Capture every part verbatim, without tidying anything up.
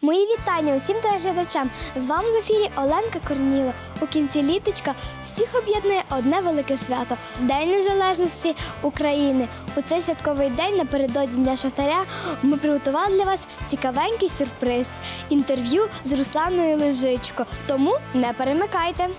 Мої вітання усім телеглядачам. З вами в ефірі Оленка Корніло. У кінці літочка всіх об'єднує одне велике свято – День Незалежності України. У цей святковий день напередодні Дня Шахтаря ми приготували для вас цікавенький сюрприз – інтерв'ю з Русланою Лежичко. Тому не перемикайте.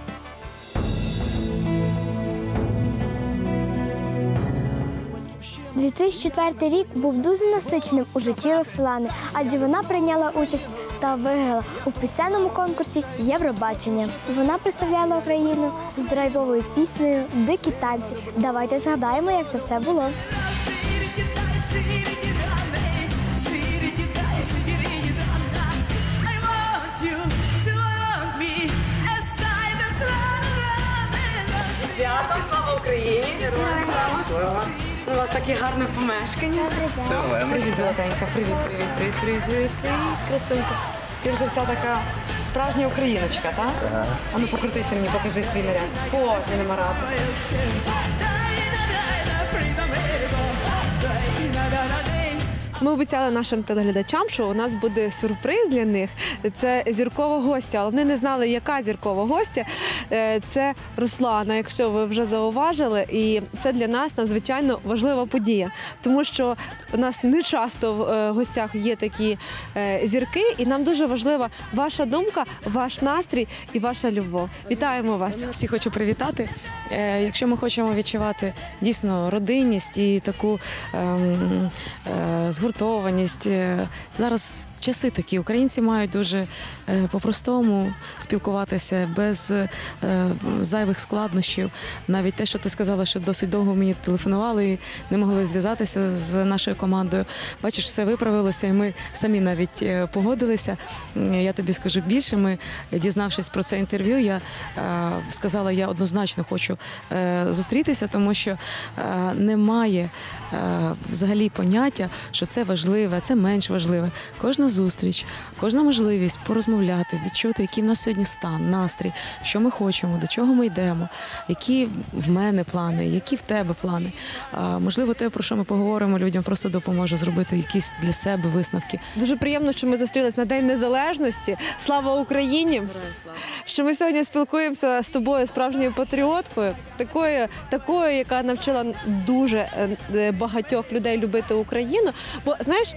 дві тисячі четвертий рік був дуже насиченим у житті Руслани, адже вона прийняла участь та виграла у пісенному конкурсі «Євробачення». Вона представляла Україну з драйвовою піснею «Дикі танці». Давайте згадаємо, як це все було. Свято, слава Україні! Героям! У вас таке гарне помешкання. Привіт, золотенька. Привіт, привіт, привіт, привіт, привіт, привіт, красунька. Ти вже вся така справжня україночка, так? Ага. А ну покрутися мені, покажи свій наряд. Боже, нема ради. Ми обіцяли нашим телеглядачам, що у нас буде сюрприз для них. Це зіркова гостя, але вони не знали, яка зіркова гостя. Це Руслана, якщо ви вже зауважили. І це для нас надзвичайно важлива подія. Тому що у нас не часто в гостях є такі зірки. І нам дуже важлива ваша думка, ваш настрій і ваша любов. Вітаємо вас! Всі хочу привітати. Якщо ми хочемо відчувати дійсно родинність і таку ем, е, згуртованість, зараз часи такі. Українці мають дуже е, по-простому спілкуватися, без е, зайвих складнощів. Навіть те, що ти сказала, що досить довго мені телефонували і не могли зв'язатися з нашою командою. Бачиш, все виправилося, і ми самі навіть е, погодилися. Я тобі скажу більше, ми, дізнавшись про це інтерв'ю, я е, сказала, я однозначно хочу е, зустрітися, тому що е, немає е, взагалі поняття, що це важливе, це менш важливе. Кожна зустріч, кожна можливість порозмовляти, відчути, який в нас сьогодні стан, настрій, що ми хочемо, до чого ми йдемо, які в мене плани, які в тебе плани. А, можливо, те, про що ми поговоримо, людям просто допоможе зробити якісь для себе висновки. Дуже приємно, що ми зустрілись на День Незалежності. Слава Україні! Що ми сьогодні спілкуємося з тобою, справжньою патріоткою, такою, такою, яка навчила дуже багатьох людей любити Україну. Бо, знаєш,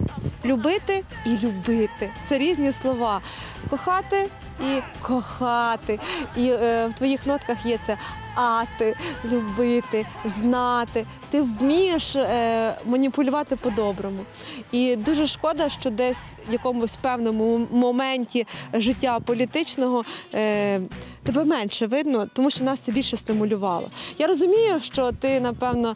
любити і любити – це різні слова. Кохати і кохати. І е, в твоїх нотках є це ати, любити, знати. Ти вмієш е, маніпулювати по-доброму. І дуже шкода, що десь в якомусь певному моменті життя політичного е, тебе менше видно, тому що нас це більше стимулювало. Я розумію, що ти, напевно,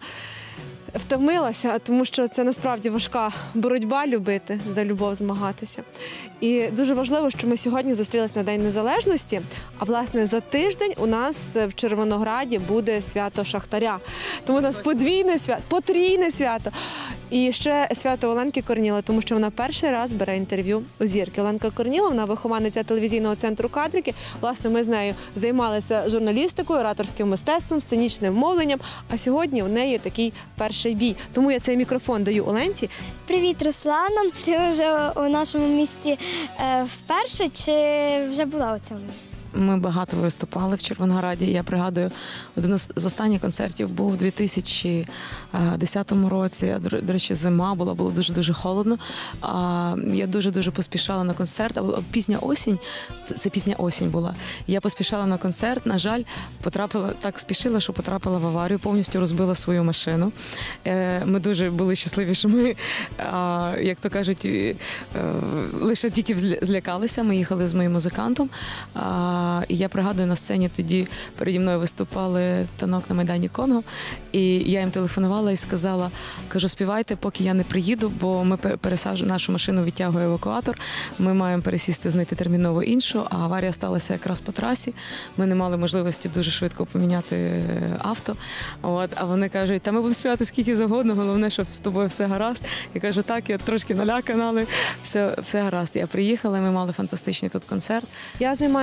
втомилася, тому що це насправді важка боротьба любити, за любов змагатися. І дуже важливо, що ми сьогодні зустрілися на День Незалежності, а власне за тиждень у нас в Червонограді буде свято Шахтаря. Тому у нас подвійне свято, потрійне свято. І ще свято Оленки Корніло, тому що вона перший раз бере інтерв'ю у зірки. Оленка Корніло, вона вихованиця телевізійного центру «Кадрики». Власне, ми з нею займалися журналістикою, ораторським мистецтвом, сценічним мовленням, а сьогодні у неї такий перший бій. Тому я цей мікрофон даю Оленці. Привіт, Руслана. Ти вже у нашому місті е, вперше чи вже була у цьому місті? Ми багато виступали в Червонограді. Я пригадую, один з останніх концертів був у дві тисячі десятому році. До речі, зима була, було дуже-дуже холодно. Я дуже-дуже поспішала на концерт. Пісня «Осінь», це пісня «Осінь» була. Я поспішала на концерт, на жаль, потрапила, так спішила, що потрапила в аварію, повністю розбила свою машину. Ми дуже були щасливі, що ми, як то кажуть, лише тільки злякалися. Ми їхали з моїм музикантом. І я пригадую, на сцені тоді переді мною виступали «Танок» на Майдані Конго. І я їм телефонувала і сказала, кажу, співайте, поки я не приїду, бо ми пересаджуємо, нашу машину відтягує евакуатор, ми маємо пересісти, знайти терміново іншу, а аварія сталася якраз по трасі. Ми не мали можливості дуже швидко поміняти авто. От, а вони кажуть, та ми будемо співати скільки завгодно, головне, щоб з тобою все гаразд. Я кажу, так, я трошки налякана, але все, все гаразд. Я приїхала, ми мали фантастичний тут концерт. Я займаюся дітками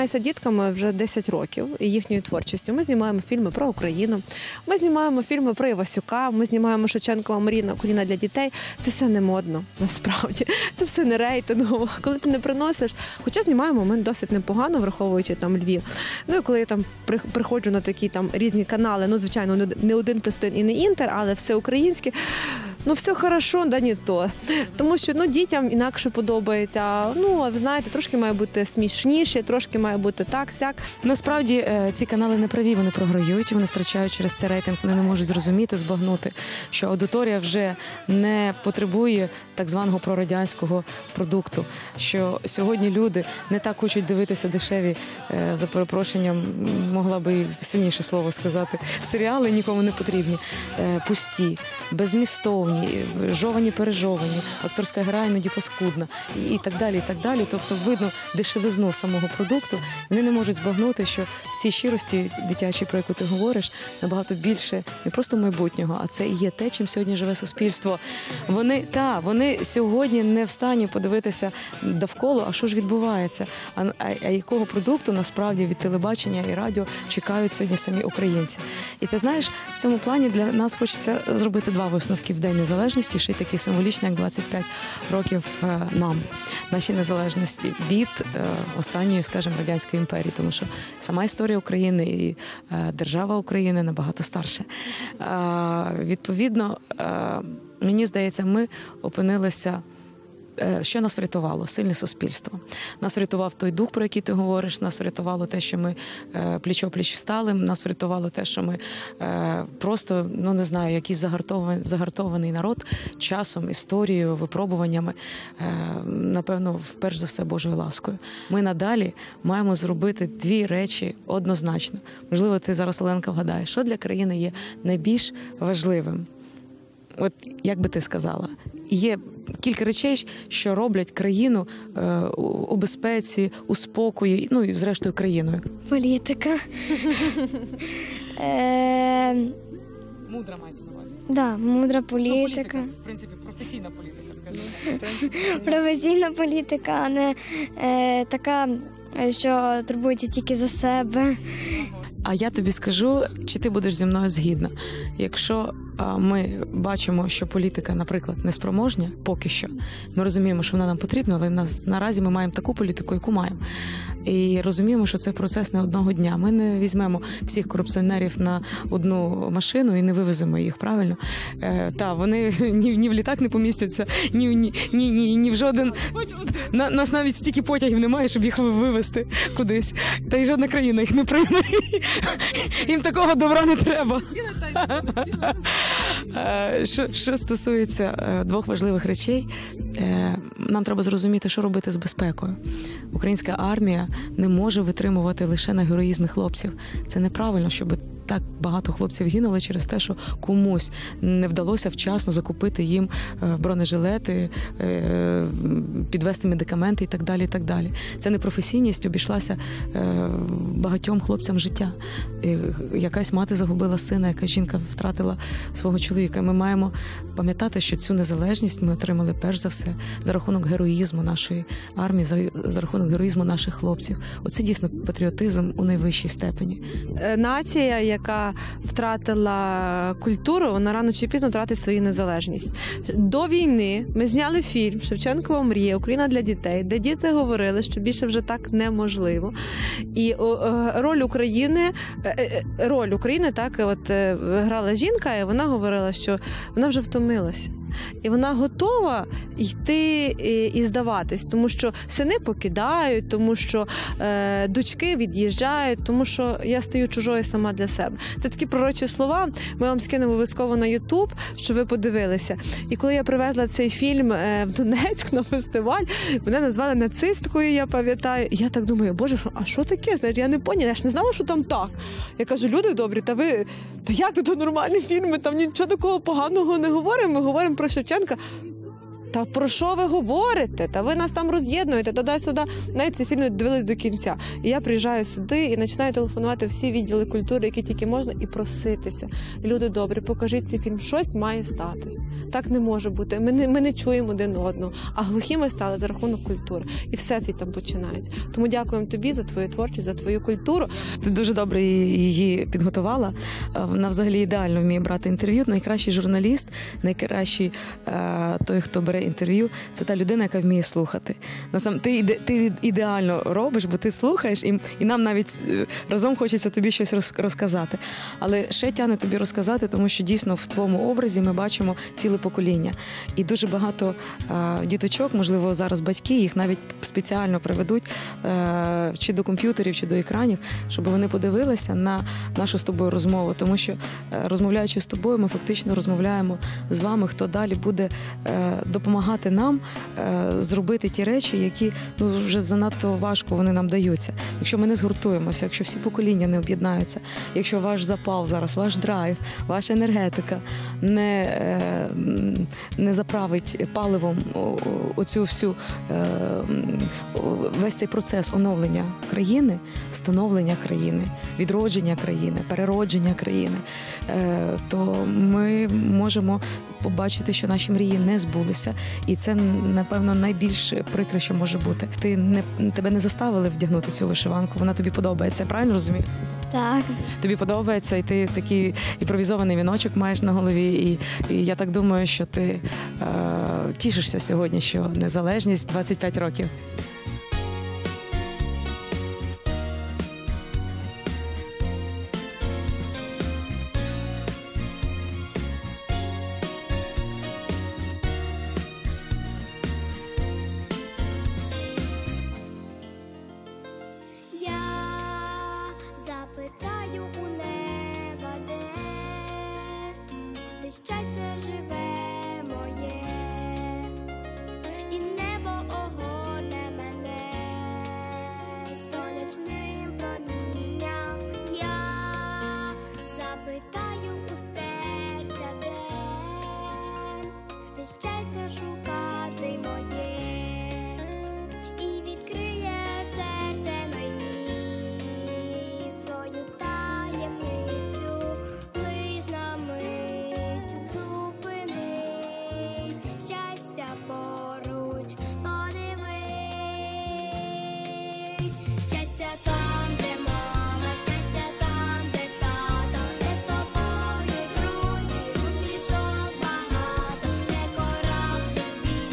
дітками вже десять років і їхньою творчістю. Ми знімаємо фільми про Україну, ми знімаємо фільми про Івасюка, ми знімаємо Шевченкова Маріна «Україна для дітей». Це все не модно, насправді. Це все не рейтингово. Коли ти не приносиш, хоча знімаємо ми досить непогано, враховуючи там Львів. Ну і коли я там приходжу на такі там різні канали, ну, звичайно, не один плюс один і не Інтер, але все українське, ну, все хорошо, да не то. Тому що, ну, дітям інакше подобається. Ну, а ви знаєте, трошки має бути смішніше, трошки має бути так-сяк. Насправді е, ці канали не праві, вони програють, вони втрачають через це рейтинг, вони не можуть зрозуміти, збагнути, що аудиторія вже не потребує так званого прорадянського продукту, що сьогодні люди не так хочуть дивитися дешеві, е, за перепрошенням, могла би і сильніше слово сказати, серіали нікому не потрібні, е, пусті, беззмістовні, жовані-пережовані, акторська гра іноді паскудна і, і так далі, і так далі. Тобто видно дешевизну самого продукту. Вони не можуть збагнути, що в цій щирості дитячій, про яку ти говориш, набагато більше не просто майбутнього, а це і є те, чим сьогодні живе суспільство. Вони, та, вони сьогодні не в стані подивитися довкола, а що ж відбувається, а, а, а якого продукту насправді від телебачення і радіо чекають сьогодні самі українці. І ти знаєш, в цьому плані для нас хочеться зробити два висновки в День Незалежності, ще й такі символічні, як двадцять п'ять років нам, нашій незалежності від е, останньої, скажімо, радянської імперії, тому що сама історія України і е, держава України набагато старша. Е, відповідно, е, мені здається, ми опинилися. Що нас врятувало? Сильне суспільство. Нас врятував той дух, про який ти говориш, нас врятувало те, що ми пліч-о-пліч встали, нас врятувало те, що ми просто, ну не знаю, якийсь загартований, загартований народ часом, історією, випробуваннями, напевно, вперш за все Божою ласкою. Ми надалі маємо зробити дві речі однозначно. Можливо, ти зараз, Оленка, вгадаєш, що для країни є найбільш важливим? От як би ти сказала? Є кілька речей, що роблять країну е, у безпеці, у спокої, ну і зрештою країною. Політика. Мудра мається на увазі. Да, мудра політика. В принципі, професійна політика, скажімо. Професійна політика, а не е, така, що турбується тільки за себе. А я тобі скажу, чи ти будеш зі мною згідна. Якщо а, ми бачимо, що політика, наприклад, неспроможня, поки що, ми розуміємо, що вона нам потрібна, але на, наразі ми маємо таку політику, яку маємо. І розуміємо, що це процес не одного дня. Ми не візьмемо всіх корупціонерів на одну машину і не вивеземо їх, правильно? Е, та, вони ні, ні в літак не помістяться, ні, ні, ні, ні, ні в жоден... На, нас навіть стільки потягів немає, щоб їх вивезти кудись. Та й жодна країна їх не прийме. Їм такого добра не треба. Що, що стосується двох важливих речей, нам треба зрозуміти, що робити з безпекою. Українська армія не може витримувати лише на героїзмі хлопців. Це неправильно, щоб так багато хлопців гинули через те, що комусь не вдалося вчасно закупити їм бронежилети, підвести медикаменти і так далі, і так далі. Ця непрофесійність обійшлася багатьом хлопцям життя. Якась мати загубила сина, якась жінка втратила свого чоловіка. Ми маємо пам'ятати, що цю незалежність ми отримали перш за все за рахунок героїзму нашої армії, за рахунок героїзму наших хлопців. Оце дійсно патріотизм у найвищій степені. Нація, яка втратила культуру, вона рано чи пізно втратить свою незалежність. До війни ми зняли фільм «Шевченкова мрія. Україна для дітей», де діти говорили, що більше вже так неможливо. І роль України, роль України так, от грала жінка, і вона говорила, що вона вже втомилася. І вона готова йти і здаватись, тому що сини покидають, тому що е, дочки від'їжджають, тому що я стаю чужою сама для себе. Це такі пророчі слова, ми вам скинемо обов'язково на Ютуб, щоб ви подивилися. І коли я привезла цей фільм е, в Донецьк на фестиваль, мене назвали нацисткою, я пам'ятаю. І я так думаю, боже, що, а що таке? Знаєш, я не поняла, я ж не знала, що там так. Я кажу, люди добрі, та ви, та як тут нормальні фільми, там нічого такого поганого не говоримо, ми говоримо про Шевченка. та про що ви говорите? Та ви нас там роз'єднуєте, туди-сюди. Навіть цей фільм не дивились до кінця. І я приїжджаю сюди і починаю телефонувати всі відділи культури, які тільки можна, і проситися. Люди добрі, покажіть цей фільм, щось має статись. Так не може бути. Ми не, ми не чуємо один одного. А глухі ми стали за рахунок культури. І все звідти там починається. Тому дякуємо тобі за твою творчість, за твою культуру. Ти дуже добре її підготувала. Вона взагалі ідеально вміє брати інтерв'ю. Найкращий журналіст, найкращий е, той, хто бере інтерв'ю, це та людина, яка вміє слухати. Насам ти іде, ти ідеально робиш, бо ти слухаєш, і, і нам навіть разом хочеться тобі щось розказати. Але ще тягне тобі розказати, тому що дійсно в твоєму образі ми бачимо ціле покоління. І дуже багато е, діточок, можливо, зараз батьки їх навіть спеціально приведуть е, чи до комп'ютерів, чи до екранів, щоб вони подивилися на нашу з тобою розмову. Тому що, розмовляючи з тобою, ми фактично розмовляємо з вами, хто далі буде е, допомагати нам е, зробити ті речі, які ну, вже занадто важко вони нам даються. Якщо ми не згуртуємося, якщо всі покоління не об'єднаються, якщо ваш запал зараз, ваш драйв, ваша енергетика не, е, не заправить паливом оцю всю е, весь цей процес оновлення країни, становлення країни, відродження країни, переродження країни, е, то ми можемо побачити, що наші мрії не збулися. І це, напевно, найбільш прикре, що може бути. Ти не, тебе не заставили вдягнути цю вишиванку, вона тобі подобається, правильно розумію? Так. Тобі подобається, і ти такий імпровізований віночок маєш на голові, і, і я так думаю, що ти е, тішишся сьогодні, що незалежність двадцять п'ять років. Запитаю у неба, де, де щастя живе моє, і небо огорне мене сонячним промінням. Я запитаю у серця, де, де щастя шукати моє, і відкриє серце мені свою таємницю. Лиш на мить зупинись, щастя поруч подивись. Щастя там, де мама, щастя там, де тато, де з тобою друзі, усмішок багато, де кораблі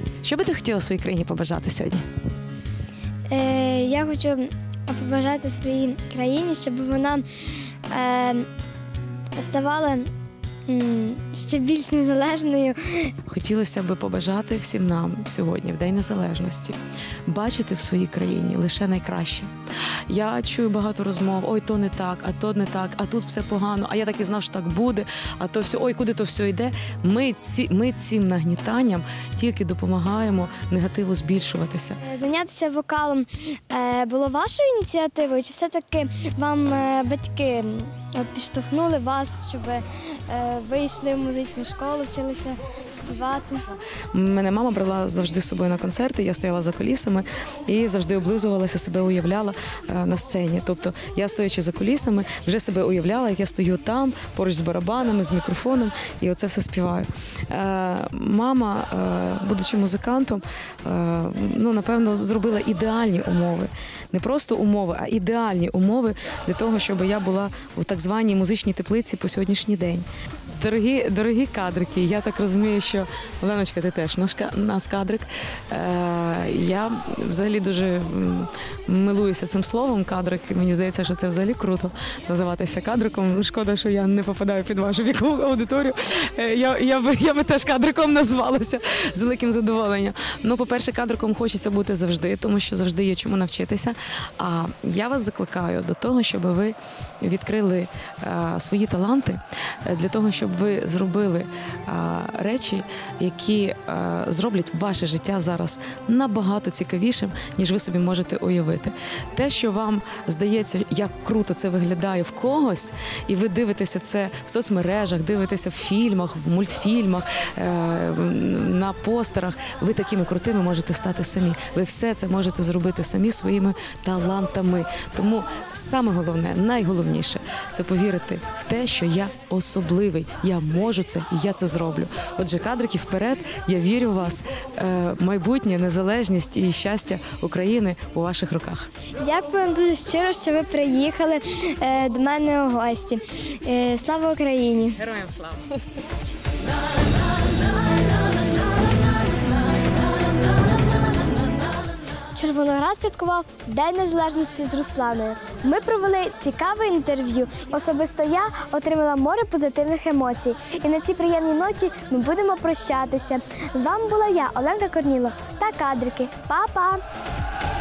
Що би ти хотіла своїй країні побажати сьогодні? Е, я хочу побажати своїй країні, щоб вона е, ставала м, ще більш незалежною. Хотілося б побажати всім нам сьогодні, в День Незалежності, бачити в своїй країні лише найкраще. Я чую багато розмов: ой, то не так, а то не так, а тут все погано, а я так і знав, що так буде, а то все, ой, куди то все йде. Ми, ці, ми цим нагнітанням тільки допомагаємо негативу збільшуватися. Е, Зайнятися вокалом е, було вашою ініціативою, чи все-таки вам е, батьки м, от, підштовхнули вас, щоб е, ви йшли в музичну школу, вчилися співати? Мене мама брала завжди з собою на концерти, я стояла за кулісами і завжди облизувалася, себе уявляла е, на сцені. Тобто я, стоячи за кулісами, вже себе уявляла, як я стою там, поруч з барабанами, з мікрофоном, і оце все співаю. Е, Мама, е, будучи музикантом, е, ну, напевно, зробила ідеальні умови. Не просто умови, а ідеальні умови для того, щоб я була в так званій музичній теплиці по сьогоднішній день. Дорогі, дорогі кадрики, я так розумію, що Оленочка, ти теж наш ка- нас кадрик. Е, я взагалі дуже м, милуюся цим словом кадрик. Мені здається, що це взагалі круто називатися кадриком. Шкода, що я не попадаю під вашу вікову аудиторію. Е, я, я, би, я би теж кадриком назвалася з великим задоволенням. Ну, по-перше, кадриком хочеться бути завжди, тому що завжди є чому навчитися. А я вас закликаю до того, щоб ви відкрили е, свої таланти, е, для того, щоб ви зробили а, речі, які а, зроблять ваше життя зараз набагато цікавішим, ніж ви собі можете уявити. Те, що вам здається, як круто це виглядає в когось, і ви дивитеся це в соцмережах, дивитеся в фільмах, в мультфільмах, е, на постерах, ви такими крутими можете стати самі. Ви все це можете зробити самі своїми талантами. Тому саме головне, найголовніше – це повірити в те, що я особливий. Я можу це, і я це зроблю. Отже, кадрики вперед, я вірю в вас. Е, майбутнє, незалежність і щастя України у ваших руках. Дякую вам дуже щиро, що ви приїхали е, до мене у гості. Е, слава Україні! Героям слава! Червоноград святкував День Незалежності з Русланою. Ми провели цікаве інтерв'ю. Особисто я отримала море позитивних емоцій. І на цій приємній ноті ми будемо прощатися. З вами була я, Оленка Корніло, та кадрики. Па-па!